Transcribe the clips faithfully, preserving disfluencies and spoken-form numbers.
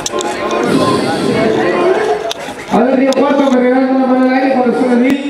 A ver, Río Cuarto, me regalan una mano al aire cuando suena el beat.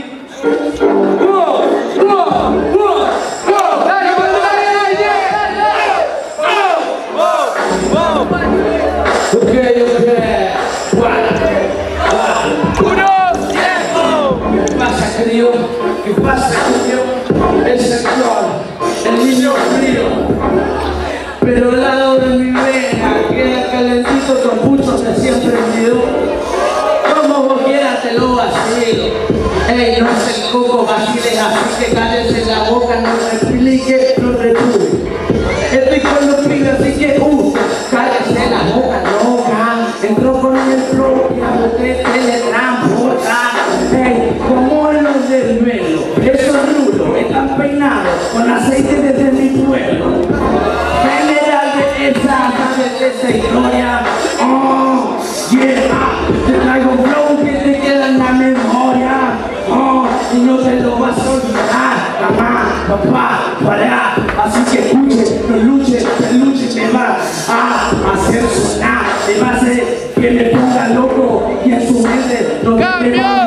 ¿Qué pasa, niño? El sector, el niño frío, pero al lado de mi vena queda calentito con pucho recién prendido. Como vos quieras te lo vacilo. Ey, no es el coco, vaciles así que cállese en la boca, no me explique, no retuve. Estoy con los pibes, así que, uh, cállese la boca, loca. Entró con el flow y a usted teletransporta. Ey, como en los del Melo, esos rulos están peinados con aceite desde mi pueblo. General de esa, sabes de esa historia. Oh, yeah, te traigo un flow que te queda en la memoria. Oh, y no te lo vas a olvidar, mamá, papá, para. Así que escuche, no luche, que luche me va a hacer sonar, me va a hacer que me ponga loco y en su mente no me va a olvidar.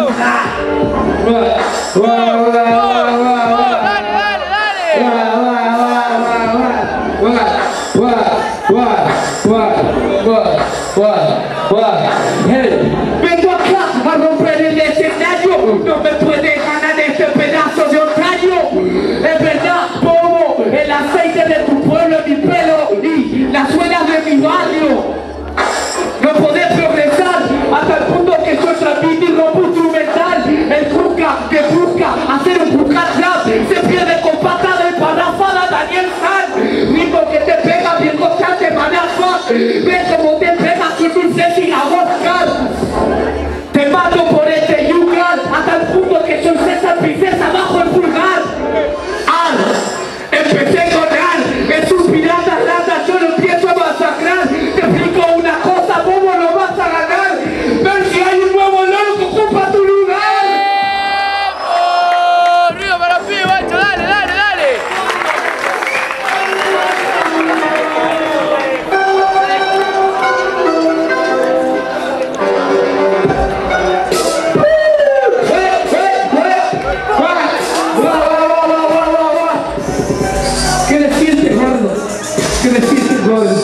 Vengo acá a romper el escenario, no me puede ganar este pedazo de otario. Es verdad, bobo, el aceite de tu pueblo en mi pelo y las suelas de mi barrio. No podés progresar hasta el punto que soy trapito y rompo instrumental. El Cuca que busca hacer un Cuca rap se pierde con patada de parafada Daniel San. Ritmo que te pega bien constante, manafuck. Ves como te pega si dulce sin la Oscar. Te mato por este yugal hasta el punto que soy César Princesa bajo el pulgar. Al, empecé con Al, es un pirata rata, yo lo empiezo a masacrar. Te explico una cosa, bobo, lo vas a ganar. Ver si hay un nuevo loco, ocupa tu lugar. ¡Vamos! ¡Río para los pibes, macho! ¡Dale, dale, dale! ¿Qué le sientes, gordo? ¿Qué le sientes, gordo?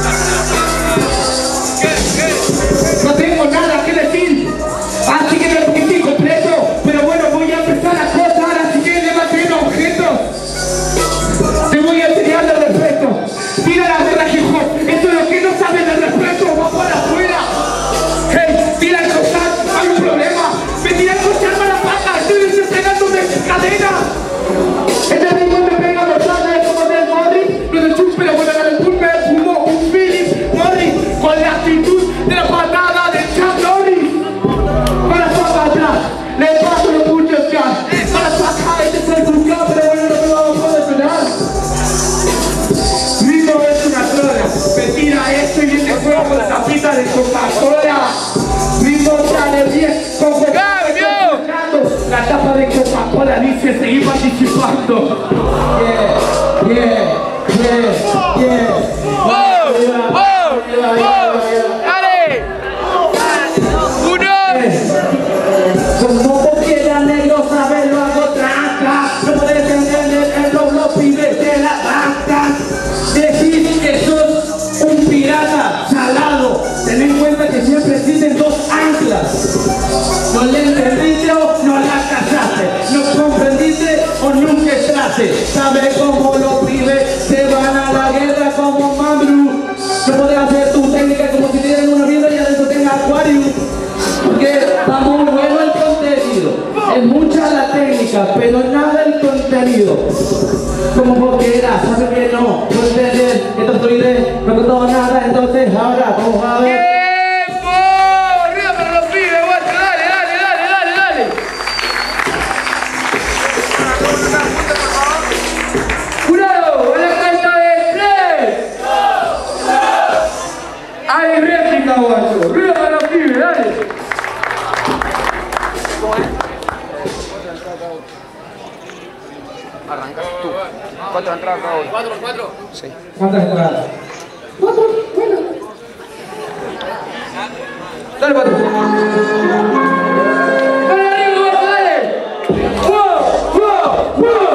No tengo nada que decir, así que me estoy completo. Pero bueno, voy a empezar a cortar, así que levanten objetos. Te voy a enseñar el respeto. Tira la gorra, hijo. Esto es lo que no sabes del respeto. Va para afuera. Hey, tira el costal. Hay un problema. Me tira el costal para la pata. Estoy desesperándome en cadena. Este ritmo me pega los sangres como del Morris. No de chus, pero bueno, en el pulpe fumo un Philip Morris con la actitud de la patada de Chuck Norris. Para su acá atrás, le paso los puños ya. Para su acá, este es el Cuca, pero bueno, no me vamos a poder frenar. Ritmo es una droga. Me tira esto y este juego con la tapita de Coca-Cola. Ritmo sale bien con Coca-Cola. La tapa de Coca-Cola dice seguir participando. Yeah, yeah, yeah, yeah. ¡Wow! ¡Wow! ¡Wow! ¡Dale! ¡Uno! Como vos quieras, negro, sabes, lo hago tranca. No podés entender el flow, los pibes de la banca. Decís que sos un pirata salado. Ten en cuenta que siempre existen dos anclas. No le entendiste o no la casaste. No comprendiste o nunca entraste. Sabes cómo los pibes se van a la guerra como Mambrú. No podés hacer tu técnica como si tuvieran una vida y adentro tenga acuario. Porque está muy bueno el contenido. Es mucha la técnica, pero nada el contenido. Como vos quieras, sabes que no. No entender, esto estoy de, no contó nada, entonces ahora vamos a ver. ¡Tiempo! ¡Río para los pibes, guacho! ¡Dale, dale, dale, dale, dale! ¡Jurado! ¡A la cuenta de tres! ¡Hay réplica, guacho! ¡Río para los pibes, dale! Arrancas tú. ¿Cuántas entradas cada uno? ¿Cuatro por cuatro? Seis. ¿Cuántas entradas? Cuatro, bueno. Dale, pato. Dale, dale, Roberto, dale. ¡Wow! ¡Wow! ¡Wow!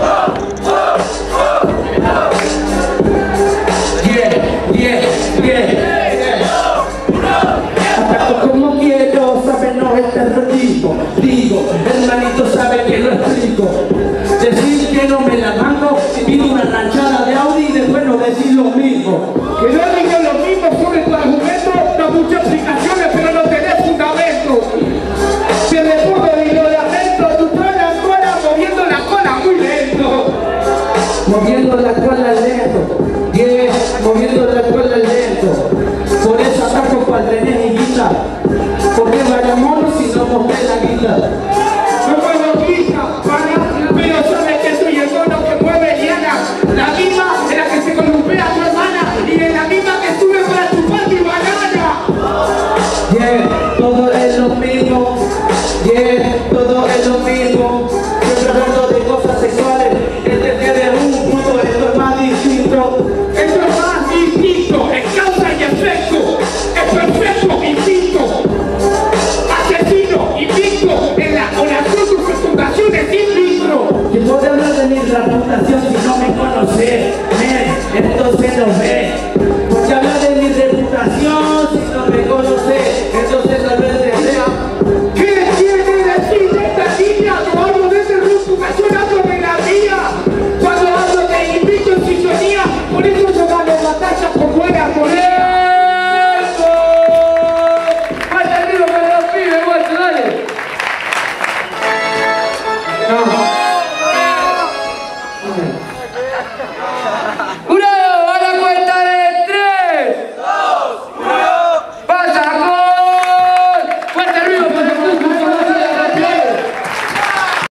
Yeah, yeah, yeah. Ataco como quiero, sabe no este ratito. Digo, hermanito sabe que lo explico. Decir que no me la mando, pido una ranchada de Audi y después no decir lo mismo. Que no digan